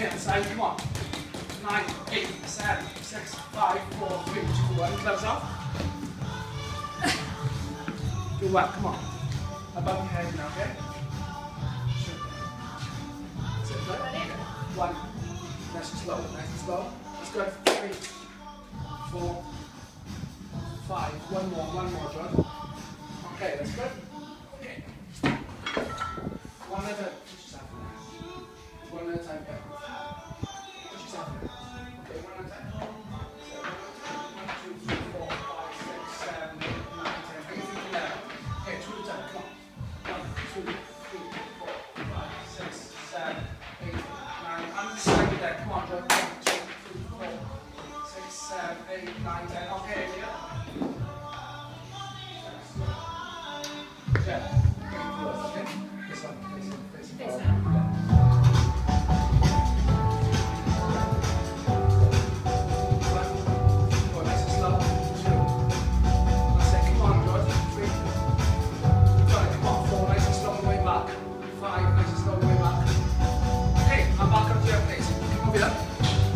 stay on the side, come on. 9, 8, 7, 6, 5, 4, 3, 2, 1. Gloves off. Do well, come on. Above your head now, okay? Sit good. 1. Nice and slow, nice and slow. That's good. 3, 4, 5. One more, John. Okay, that's good. Okay. One at a time. Push yourself in there. One at a time, back. Push yourself in there. Okay, one at a time. So, 1, 2, 3, 4, 5, 6, 7, 8, 9, 10. Bring your feet together. Okay, 2 at a time, come on. 1, 2, 3, 4, 5, 6, 7, 8, 9. Undecided there, come on, John. 1, 2, 3, 4, 6, 7, 8, 9, 10. Okay, yeah. Yeah. Okay. This one, face it. Go nice and slow. 2. That's it. Come on, George. 3. Got it. Come on. 4. Nice and slow on the way back. 5. Nice and slow on the way back. Okay. I'm back up to your place. Come over here.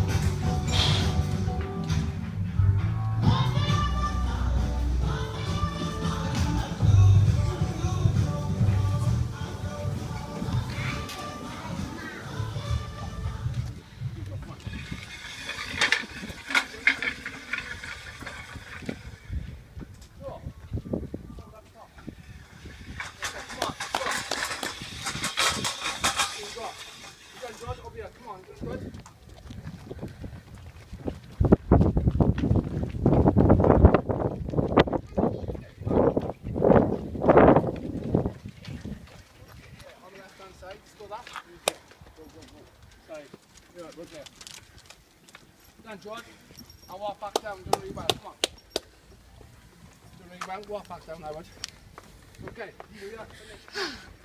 Come on, that's good. On the left hand side, still that. Go. Side. Yeah, good there. Then George, I'll walk back down, do really well, come on. Do really well, walk back down, I would. Okay, you do that.